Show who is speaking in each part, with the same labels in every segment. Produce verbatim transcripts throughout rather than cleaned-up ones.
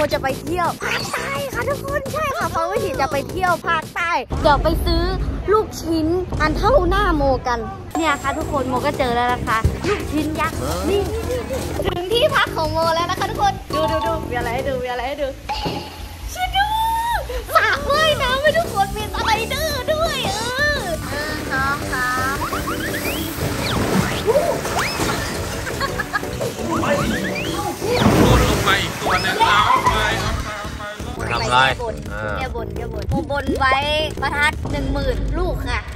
Speaker 1: จะไปเที่ยวภาคใต้ค่ะทุกคนใช่ค่ะฟังไม่ผิดจะไปเที่ยวภาคใต้เดี๋ยวไปซื้อลูกชิ้นอันเท่าหน้าโมกันเนี่ยค่ะทุกคนโมก็เจอแล้วนะคะลูกชิ้นยักษ์นี่ถึงที่พักของโมแล้วนะคะทุกคนดูดูดูมีอะไรให้ดูมีอะไรให้ดูชิดูสระว่ายน้ำให้ทุกคนมีสไลเดอร์ด้วยเออหนึ่งสองสาม
Speaker 2: ลงไปอีกตัวนึงแล้วไปทำไร
Speaker 1: แก้บนแก้บนโมบนไว้ประทัดหนึ่งหมื่นลูกค่ะ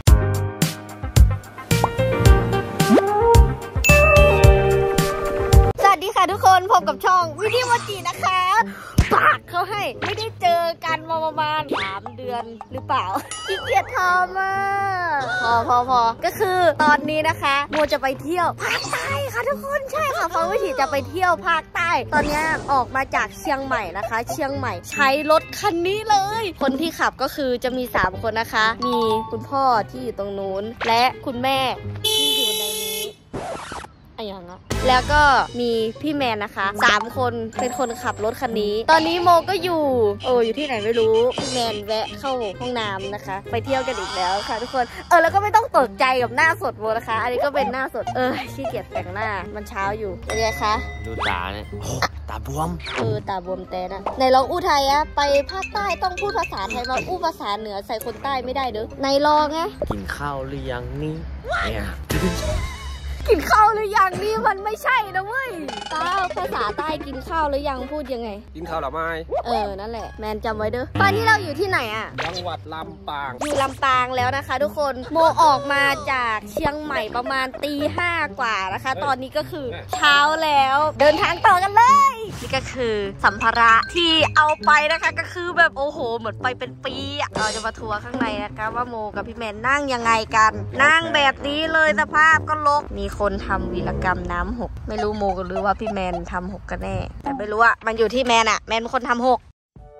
Speaker 1: สวัสดีค่ะทุกคนพบกับช่องวิดีโมจินะคะปากเขาให้ไม่ได้เจอกันมาประมาณสามเดือนหรือเปล่าขี้เกียจทำอ่ะพอพอพอก็คือตอนนี้นะคะโมจะไปเที่ยวภาคใต้ค่ะทุกคนใช่ค่ะฟังไม่ผิดจะไปเที่ยวภาคใต้ตอนนี้ออกมาจากเชียงใหม่นะคะ เชียงใหม่ใช้รถคันนี้เลยคนที่ขับก็คือจะมีสามคนนะคะมีคุณพ่อที่อยู่ตรงนู้นและคุณแม่ที่อยู่ในนี้อะไรอย่างเงี้ยแล้วก็มีพี่แมนนะคะสามคนเป็นคนขับรถคันนี้ตอนนี้โมก็อยู่เอออยู่ที่ไหนไม่รู้พี่แมนแวะเข้าห้องน้ำนะคะไปเที่ยวกันอีกแล้วค่ะทุกคนเออแล้วก็ไม่ต้องตกใจกับหน้าสดโมนะคะอันนี้ก็เป็นหน้าสดเออขี้เกียจแต่งหน้ามันเช้าอยู่เป็นไงคะ
Speaker 2: ดูตาเนี่ยตาบวม
Speaker 1: เออตาบวมแต่นะในลองอู้ไทยอะไปภาคใต้ต้องพูดภาษาไทยมาอู้ภาษาเหนือใส่คนใต้ไม่ได้เด้อในลองไง
Speaker 2: กินข้าวหรือยังนี่เนี่ย
Speaker 1: กินข้าวหรือยังนี่มันไม่ใช่นะเว้ยตาภาษาใต้กินข้าวหรือยังพูดยังไง
Speaker 2: กินข้าวหรือไม่
Speaker 1: เออนั่นแหละแมนจำไว้เด้อตอนนี้เราอยู่ที่ไหนอ่ะ
Speaker 2: จังหวัดลำปาง
Speaker 1: อยู่ลำปางแล้วนะคะทุกคนโมออกมาจากเชียงใหม่ประมาณตีห้ากว่านะคะตอนนี้ก็คือเช้าแล้วเดินทางต่อกันเลยนี่ก็คือสัมภาระที่เอาไปนะคะก็คือแบบโอ้โหเหมือนไปเป็นปีอะเราจะมาทัวร์ข้างในนะคะว่าโมกับพี่แมนนั่งยังไงกันนั่งแบบนี้เลยสภาพก็รกมีคนทำวีรกรรมน้ำหกไม่รู้โมหรือว่าพี่แมนทำหกกันแน่แต่ไม่รู้อะมันอยู่ที่แมนอะแมนเป็นคนทำหก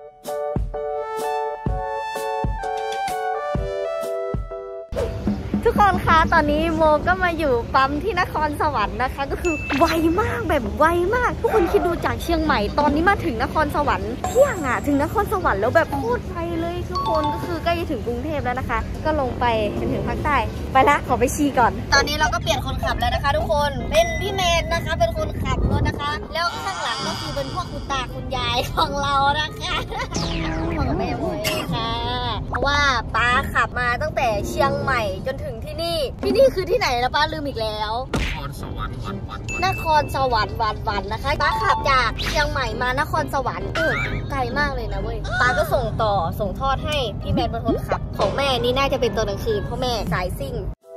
Speaker 1: ทุกคนคะตอนนี้โมก็มาอยู่ปั๊มที่นครสวรรค์นะคะก็คือไวมากแบบไวมากทุกคนคิดดูจากเชียงใหม่ตอนนี้มาถึงนครสวรรค์เที่ยงอะถึงนครสวรรค์แล้วแบบโคตรไวเลยทุกคนก็คือใกล้จะถึงกรุงเทพแล้วนะคะก็ลงไปจนถึงภาคใต้ไปละขอไปชีก่อนตอนนี้เราก็เปลี่ยนคนขับแล้วนะคะทุกคนเป็นพี่เมนนะคะเป็นคนขับรถนะคะแล้วข้างหลังก็คือเป็นพวกคุณตาคุณยายของเรานะคะพ่อกับแม่โมเองค่ะเพราะว่าป้าขับมาตั้งแต่เชียงใหม่จนถึงที่นี่ที่นี่คือที่ไหนนะป้าลืมอีกแล้ว
Speaker 2: นครสวรรค์วันวัน
Speaker 1: นครสวรรค์วันวันนะคะป้าขับจากเชียงใหม่มานครสวรรค์เออไกลมากเลยนะเว้ยป้าก็ส่งต่อส่งทอดให้พี่แมนเป็นคนขับของแม่นี่น่าจะเป็นตัวกลางคืนเพราะแม่สายซิ่ง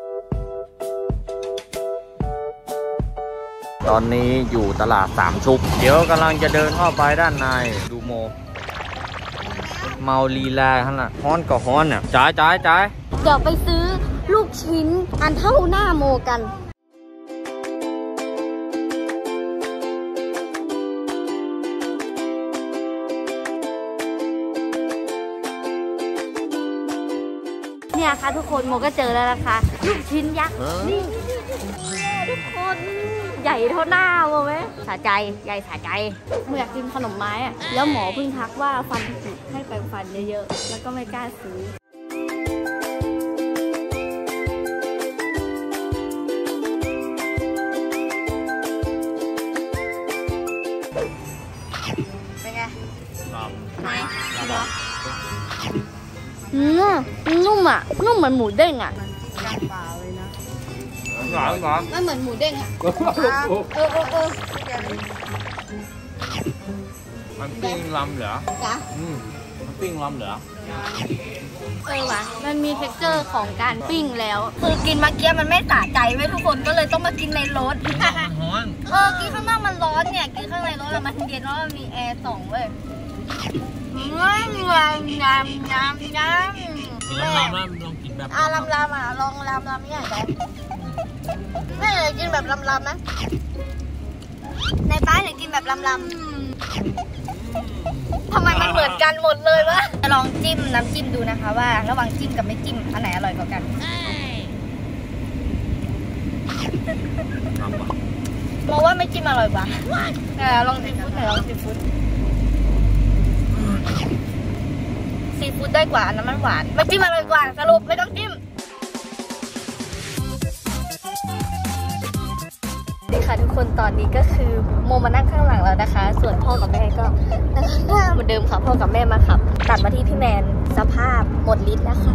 Speaker 2: ตอนนี้อยู่ตลาดสามชุกเดี๋ยวกำลังจะเดินเข้าไปด้านในดูโมเมาลีลาขนาดฮ้อนก็ฮ้อนเนี่ยจ่ายจ่ายจ่าย
Speaker 1: เดี๋ยวไปซื้อลูกชิ้นอันเท่าหน้าโมกันเนี่ยค่ะทุกคนโมก็เจอแล้วนะคะลูกชิ้นยักษ์นี่ทุกคนใหญ่เท่าหน้าโมไหมสะใจใหญ่สะใจโมอยากกินขนมไม้อะแล้วหมอเพิ่งทักว่าฟันผุให้แปรงฟันเยอะๆแล้วก็ไม่กล้าซื้อเป็นไงไหนเหรออืมนุ่มอ่ะนุ่มเหมือนหมูเด้งอ่ะ
Speaker 2: หวานหวาน
Speaker 1: มันเหมือนหมูเด้งอ่ะเออเออเออ
Speaker 2: มันปิ้งลำเหรอ
Speaker 1: จ้ะ
Speaker 2: อืมมันปิ้งลำเหรอ
Speaker 1: เออว่ะมันมีเท็กเจอร์ของการปิ้งแล้วคือกินเมื่อกี้มันไม่สะใจไว้ทุกคนก็เลยต้องมากินในรถ
Speaker 2: ร้อน
Speaker 1: เออกินข้างนอกมันร้อนเนี่ยกินข้างในรถมันเย็นเพราะมันมีแอร์ส่องเว้ยงามงามงามงามงาม
Speaker 2: กินลำลำลองกินแบบ
Speaker 1: อ่ะลำลำอ่ะลองลำลำนี่ไงแม่เลยกินแบบลำลำนะในป้าเลยกินแบบลำลำทำไมมันเหมือนกันหมดเลยวะจะลองจิ้มน้ำจิ้มดูนะคะว่าระหว่างจิ้มกับไม่จิ้มอันไหนอร่อยกว่ากันมองว่าไม่จิ้มอร่อยกว่าแต่ลองซีฟู้ดหน่อยลองซีฟู้ดได้กว่าอันนั้นมันหวานไม่จิ้มอร่อยกว่าสรุปไม่ต้องจิ้มดีค่ะทุกคนตอนนี้ก็คือโมมานั่งข้างหลังแล้วนะคะส่วนพ่อกับแม่ก็นั่งข้างหน้าเหมือนเดิมค่ะพ่อกับแม่มาขับตัดมาที่พี่แมนสภาพหมดฤทธิ์แล้วค่ะ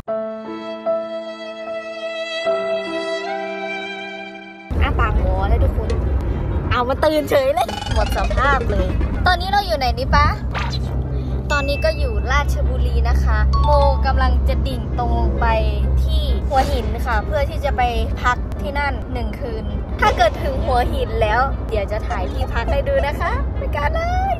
Speaker 1: อ้าปากหมอแล้วทุกคนเอามาตื่นเฉยเลยหมดสภาพเลยตอนนี้เราอยู่ไหนนี่ปะตอนนี้ก็อยู่ราชบุรีนะคะโมกำลังจะดิ่งตรงไปที่หัวหินค่ะเพื่อที่จะไปพักที่นั่นหนึ่งคืนถ้าเกิดถึงหัวหินแล้วเดี๋ยวจะถ่ายที่พักให้ดูนะคะไปกันเลย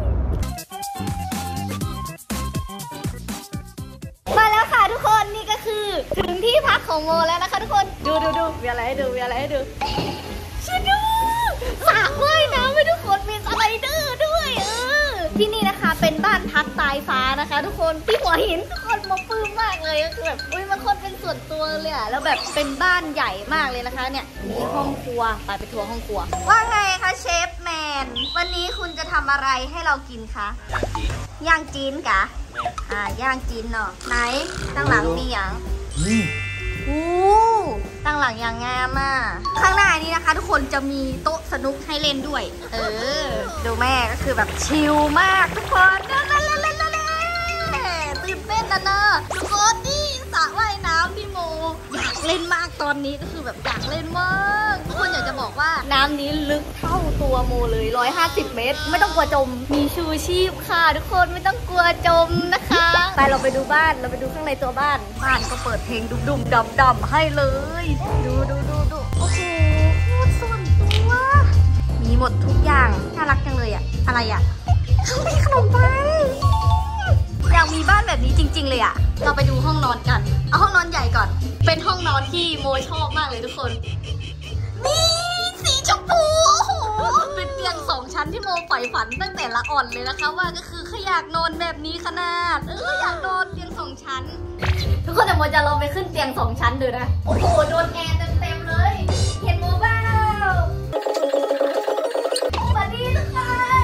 Speaker 1: มาแล้วค่ะทุกคนนี่ก็คือถึงที่พักของโมแล้วนะคะทุกคนดูดูดูมีอะไรให้ดูมีอะไรให้ดูชิดูสระว่ายน้ำให้ทุกคนมีสไลเดอร์ด้วยเออที่นี่นะคะเป็นบ้านพักตายฟ้านะคะทุกคนที่หัวหินทุกคนมาปลื้มมากเลยก็คือแบบอุ้ยมันคนเป็นส่วนตัวเลยอะแล้วแบบเป็นบ้านใหญ่มากเลยนะคะเนี่ยมีห้องครัวไปไปทัวร์ห้องครัวว่าไงคะเชฟแมนวันนี้คุณจะทำอะไรให้เรากินคะย่างจีนกะอ่าย่างจีนเนาะไหนตั้งหลังมีอย่างอู้ตั้งหลังอย่างงามอ่ะข้างหน้านี้นะคะทุกคนจะมีโต๊ะสนุกให้เล่นด้วยเออดูแม่ก็คือแบบชิลมากทุกคนเล่นเล่นเล่นเล่นเล่นตื่นเต้นนะเนอะทุกคนนี่สระว่ายน้ำพี่โมอยากเล่นมากตอนนี้ก็คือแบบอยากเล่นมากทุกคนอยากจะบอกว่าน้ำนี้ลึกเท่าตัวโมเลยหนึ่งร้อยห้าสิบเมตรไม่ต้องกลัวจมมีชูชีพค่ะทุกคนไม่ต้องกลัวจมนะคะไปเราไปดูบ้านเราไปดูข้างในตัวบ้านบ้านก็เปิดเพลงดุมๆดำๆให้เลยดูดูดูดูโอ้โหโคตรส่วนตัวมีหมดทุกอย่างน่ารักจังเลยอะอะไรอะเขามีขนมปังอยากมีบ้านแบบนี้จริงๆเลยอะเราไปดูห้องนอนกันเอาห้องนอนใหญ่ก่อนเป็นห้องนอนที่โมชอบมากเลยทุกคนนี่สีชมพูโอ้โหเป็นเตียงสองชั้นที่โมใฝ่ฝันตั้งแต่ละอ่อนเลยนะคะว่าก็คือเขาอยากนอนแบบนี้ขนาดเอออยากนอนเตียงสองชั้นทุกคนเดี๋ยวโมจะลองไปขึ้นเตียงสองชั้นดูนะโอ้โหโดนแอร์เต็มๆเลยเห็นโมบ้าสวัสดีทุกคน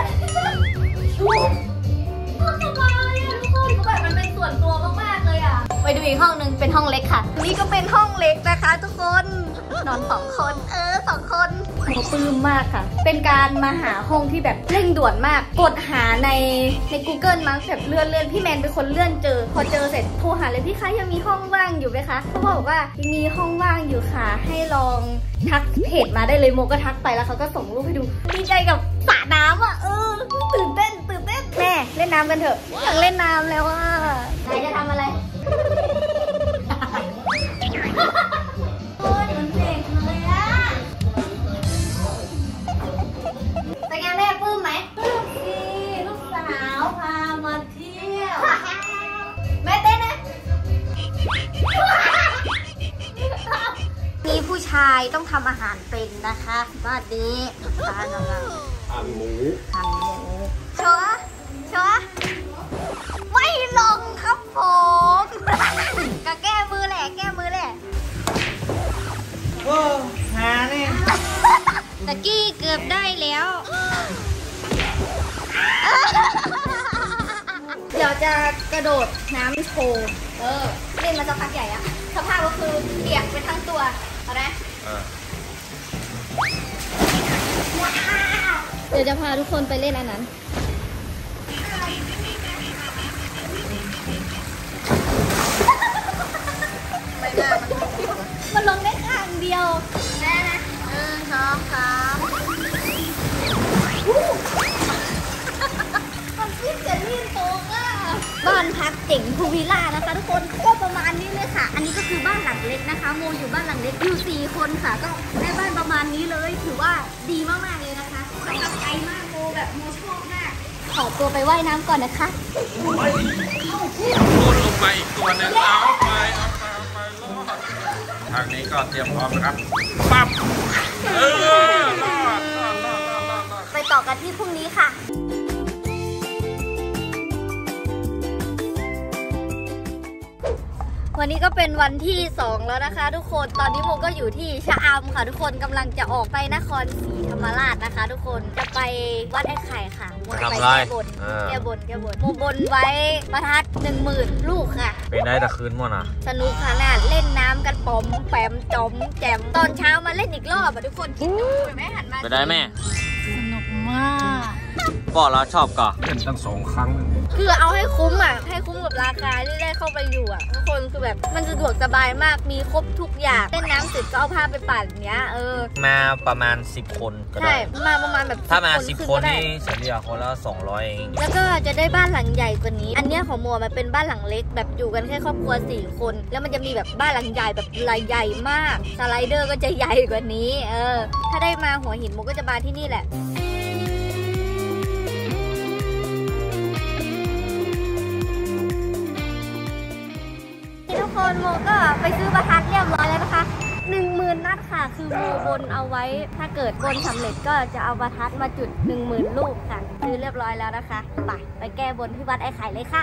Speaker 1: ห้องสบายอะทุกคนแบบมันเป็นส่วนตัวมากๆเลยอะไปดูอีกห้องนึงเป็นห้องเล็กค่ะนี่ก็เป็นห้องเล็กนะคะทุกคนนอนสองคนเออสองคนโหปลื้มมากค่ะเป็นการมาหาห้องที่แบบเร่งด่วนมากกดหาในใน Google มั้งแบบเลื่อนเลื่อนพี่แมนเป็นคนเลื่อนเจอพอเจอเสร็จโทรหาเลยพี่คะยังมีห้องว่างอยู่ไหมคะเขาบอกว่ามีห้องว่างอยู่ค่ะให้ลองทักเพจมาได้เลยโมก็ทักไปแล้วเขาก็ส่งรูปให้ดูดีใจกับสระน้ำอ่ะเออตื่นเต้นตื่นเต้นแม่เล่นน้ำกันเถอะอยากเล่นน้ำแล้วอ่ะไหนจะทำอะไรโอ้ยมันเจ๋งเลยอะเป็นไงแม่ปลื้มไหมปลื้มสิลูกสาวพามาเที่ยวแม่เต้นนะมีผู้ชายต้องทำอาหารเป็นนะคะบ้านนี้ตากำลังหั่นหมูหั่นหมูชัวร์ชัวร์ไม่ลงครับผมก็แก้มือแหละแก้มือแหละ
Speaker 2: โอ้หาเนี่ย
Speaker 1: ตะกี้เกือบได้แล้วเดี๋ยวจะกระโดดน้ำโชว์เออเล่นมาสักพักใหญ่อะสภาพก็คือเปียกไปทั้งตัวเอาไหมเดี๋ยวจะพาทุกคนไปเล่นอันนั้นมันลงได้ข้างเดียวแม่นะหนึ่งสองสามมันฟิตจะลื่นโตอ่ะบ้านพักเจ๋งภูวิลล่านะคะทุกคนก็ประมาณนี้เลยค่ะอันนี้ก็คือบ้านหลังเล็กนะคะโมอยู่บ้านหลังเล็กอยู่สี่คนค่ะก็ได้บ้านประมาณนี้เลยถือว่าดีมากๆเลยนะคะประทับใจมากโมแบบโมชอบมากขอตัวไปว่ายน้ำก่อนนะคะ
Speaker 2: โดนลงไปอีกตัวนึงเอาไปเอาไปเอาไปรอดทางนี้ก็เตรียมพร้อมนะครับปั๊บเออรอดรอดรอดรอดรอด
Speaker 1: ไปต่อกันที่พรุ่งนี้ค่ะวันนี้ก็เป็นวันที่สองแล้วนะคะทุกคนตอนนี้โมก็อยู่ที่ชะอำค่ะทุกคนกำลังจะออกไปนครศรีธรรมราชนะคะทุกคนจะไปวัดไอ้ไข่ค่ะโมจะไปแก้บนแก้บนแก้บนโมบนไว้ประทัดหนึ่งหมื่นลูกค่ะ
Speaker 2: เป็นได้แต่คืนมั่วนะ
Speaker 1: สนุกขนาดเล่นน้ำกันป๋อมแปมจอมแจมตอนเช้ามาเล่นอีกรอบอ่ะทุกคนคิดดูแม่หันมา
Speaker 2: ไปได้แม่
Speaker 1: สนุกมาก
Speaker 2: บอกเราชอบก่อนเล่นตั้งสองครั้ง
Speaker 1: คือเอาให้คุ้มอ่ะให้คุ้มกับราคาที่ได้เข้าไปอยู่อ่ะทุกคนคือแบบมันสะดวกสบายมากมีครบทุกอย่างเล่นน้ำเสร็จก็เอาผ้าไปปั่นเนี้ยเออ
Speaker 2: มาประมาณสิบคนก็ได้
Speaker 1: ใช่มาประมาณแบบ
Speaker 2: ถ้ามาสิบคนนี่เฉลี่ยคนละสองร้อยเอง
Speaker 1: แล้วก็จะได้บ้านหลังใหญ่กว่านี้อันเนี้ยของโมมันเป็นบ้านหลังเล็กแบบอยู่กันแค่ครอบครัวสี่คนแล้วมันจะมีแบบบ้านหลังใหญ่แบบรายใหญ่มากสไลเดอร์ก็จะใหญ่กว่านี้เออถ้าได้มาหัวหินโมก็จะมาที่นี่แหละทุกคนโมก็ไปซื้อประทัดเรียบร้อยแล้วนะคะหนึ่งหมื่นนัดค่ะคือโมบนเอาไว้ถ้าเกิดบนสำเร็จก็จะเอาประทัดมาจุดหนึ่งหมื่นลูกค่ะซื้อเรียบร้อยแล้วนะคะไปไปแก้บนที่วัดไอ้ไข่เลยค่ะ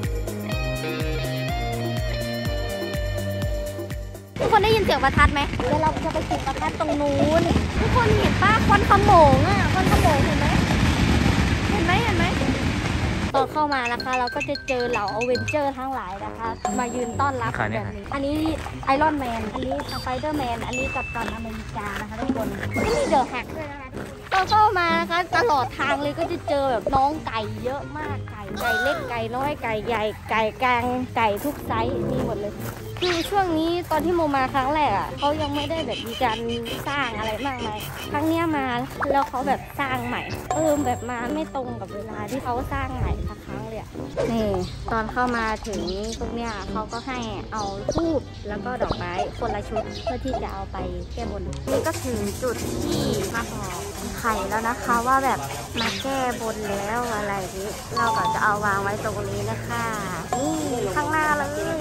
Speaker 1: ทุกคนได้ยินเสียงประทัดไหมเดี๋ยวเราจะไปจุดประทัดตรงนู้นทุกคนเห็นป้าควันขโมงอ่ะควันขโมงเห็นไหมเห็นไหมเห็นไหมตอนเข้ามานะคะเราก็จะเจอเหล่าอเวนเจอร์ทั้งหลายนะคะมายืนต้อนรับแบบนี้อันนี้ไอรอนแมนอันนี้สไปเดอร์แมนอันนี้กัปตันอเมริกานะคะทุกคนไม่มีเดอะแฮกด้วยนะคะตอนเข้ามานะคะตลอดทางเลยก็จะเจอแบบน้องไก่เยอะมากไก่ไก่เล็กไก่น้อยไก่ใหญ่ไก่กลางไก่ทุกไซส์มีหมดเลยคือช่วงนี้ตอนที่โมมาครั้งแรกอ่ะเขายังไม่ได้แบบมีการสร้างอะไรมากมายครั้งนี้มาแล้วเขาแบบสร้างใหม่เออแบบมาไม่ตรงกับเวลาที่เขาสร้างใหม่สักครั้งเลยนี่ตอนเข้ามาถึงตรงเนี้ยเขาก็ให้เอาธูปแล้วก็ดอกไม้คนละชุดเพื่อที่จะเอาไปแก้บนนี่ก็ถึงจุดที่มาบอกไข่แล้วนะคะว่าแบบมาแก้บนแล้วอะไรนี้เราก็จะเอาวางไว้ตรงนี้นะคะนี่ข้างหน้าเลย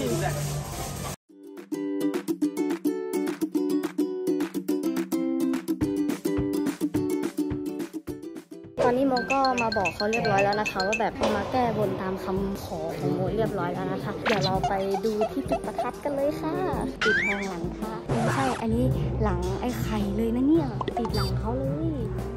Speaker 1: ตอนนี้โมก็มาบอกเขาเรียบร้อยแล้วนะคะว่าแบบเอามาแก้บนตามคำขอของโมเรียบร้อยแล้วนะคะเดี๋ยวเราไปดูที่จุดประทัดกันเลยค่ะติดทางหลังค่ะไม่ใช่อันนี้หลังไอ้ไข่เลยนะเนี่ยติดหลังเขาเลย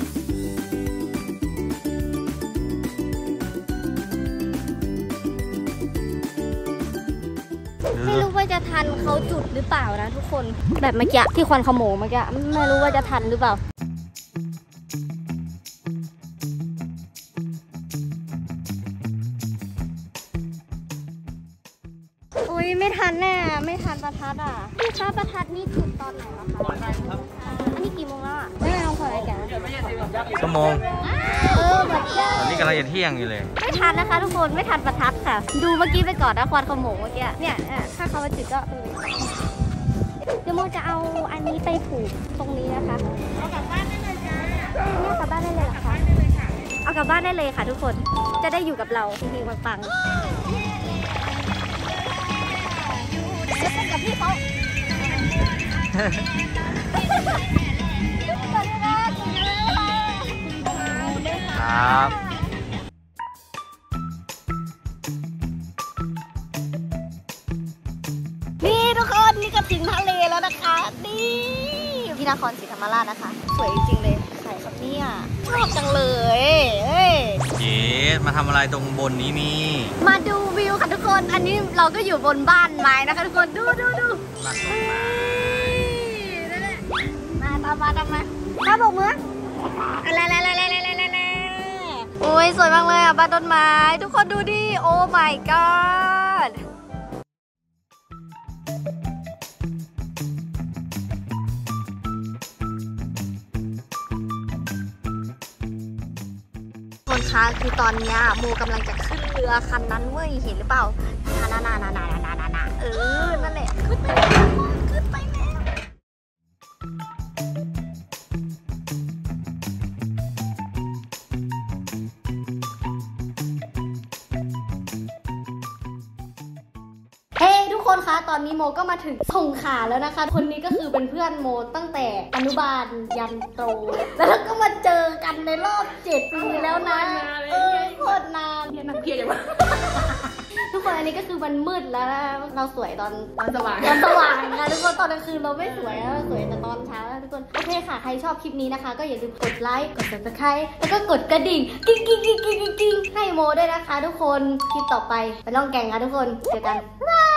Speaker 1: ไม่รู้ว่าจะทันเขาจุดหรือเปล่านะทุกคนแบบเมื่อกี้ที่ควันขโมงเมื่อกี้ไม่รู้ว่าจะทันหรือเปล่าอุ้ยไม่ทันแน่ไม่ทันประทัดอ่ะพี่คะประทัดนี่จุดตอนไหนวะคะอันนี้กี่โมงแล้วอ่ะไม่ได้ลองขออะไรแก
Speaker 2: ชั่วโมง
Speaker 1: เออแบบ
Speaker 2: ตอนนี้กำลังจะเที่ยงอยู่เลย
Speaker 1: ไม่ทันนะคะทุกคนไม่ทันประทัดค่ะดูเมื่อกี้ไปก่อนนะควันขโมงเมื่อกี้เนี่ยถ้าเขามาจุดก็เดี๋ยวโมจะเอาอันนี้ไปผูกตรงนี้นะคะเอากลับบ้านได้เลยจ้าเนี่ยกลับบ้านได้เลยเหรอคะเอากลับบ้านได้เลยค่ะทุกคนจะได้อยู่กับเราจริงๆปังๆจะเป็นกับพี่เขา
Speaker 2: ครับ
Speaker 1: นี่ทุกคนนี่ก็ถึงทะเลแล้วนะคะนี่ที่นครศรีธรรมราชนะคะสวยจริงๆเลยใส่แบบนี้อ่ะชอบจังเลยเอ้ย
Speaker 2: เจ๊มาทำอะไรตรงบนนี้มี
Speaker 1: มาดูวิวค่ะทุกคนอันนี้เราก็อยู่บนบ้านไม้นะคะทุกคนดูดูดู
Speaker 2: บ้านต้นไม้
Speaker 1: นั่นแหละมาตามมาตามมาข้าบอกมืออะไรอะไรอะไรอะไรอะไรโอ้ยสวยมากเลยอ่ะบ้านต้นไม้ทุกคนดูดิโอ้ my god คนคะคือตอนนี้โมกำลังจะขึ้นเรือคันนั้นเว้ยเห็นหรือเปล่านานานานานานานานาเออนั่นแหละขึ้นไปแล้วขึ้นไปแล้วเฮ้ทุกคนคะตอนนี้โมก็มาถึงสงขลาแล้วนะคะคนนี้ก็คือเป็นเพื่อนโมตั้งแต่อนุบาลยันโตแล้วก็มาเจอกันในรอบเจ็ดปีแล้วนะเออโคตรนานเรียนนักเรียนอย่างวะทุกคนอันนี้นี้ก็คือมันมืดแล้วนะเราสวยตอน
Speaker 3: ตอนสว่าง
Speaker 1: ตอนสว่างค่ะทุกคนตอนกลางคืนเราไม่สวยนะเราสวยแต่ตอนเช้านะทุกคนโอเคค่ะใครชอบคลิปนี้นะคะก็อย่าลืมกดไลค์กด ซับสไครบ์ แล้วก็กดกระดิ่งกิ๊งกิ๊งกิ๊งกิ๊งกิ๊งให้โมด้วยนะคะทุกคนคลิปต่อไปไปล่องแก่งค่ะทุกคนเจอกันบาย